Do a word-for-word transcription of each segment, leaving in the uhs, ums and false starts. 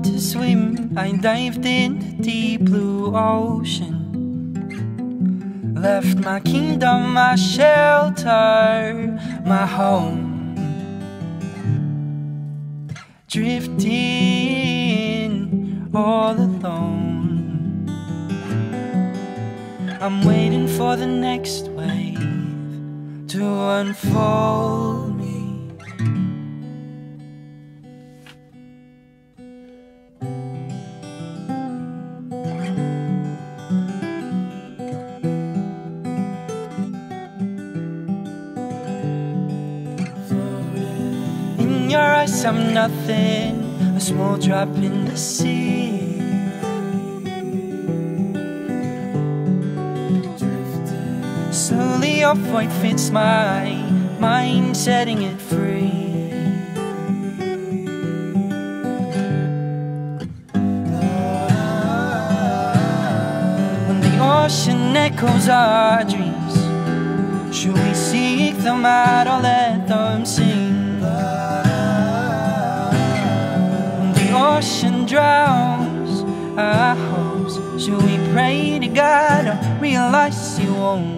to swim, I dived in the deep blue ocean. Left my kingdom, my shelter, my home. Drifting all alone. I'm waiting for the next wave to unfold me. In your eyes I'm nothing, a small drop in the sea. Slowly your void fits my mind, setting it free. When the ocean echoes our dreams, should we seek them out or let them sing? When the ocean drowns our hopes, should we pray to God or realize He won't?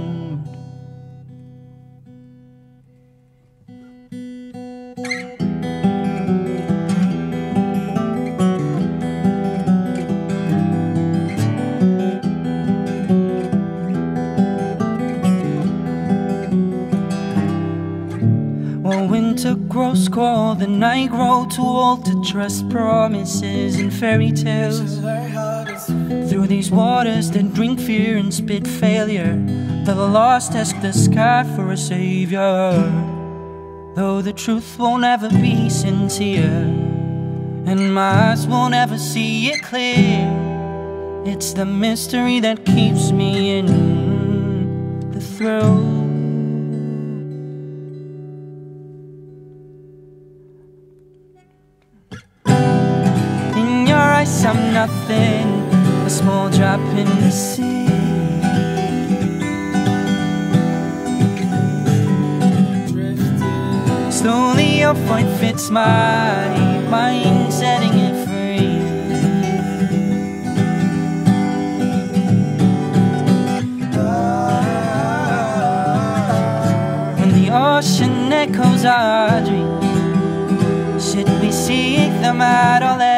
When winter grows cold and I grow too old to trust promises and fairy tales, through these waters that drink fear and spit failure, the lost ask the sky for a savior. Though the truth won't ever be sincere and my eyes won't ever see it clear, it's the mystery that keeps me in the thrill. I'm nothing, a small drop in the sea. Slowly your void fits my mind, setting it free. When the ocean echoes our dreams, should we seek them out or let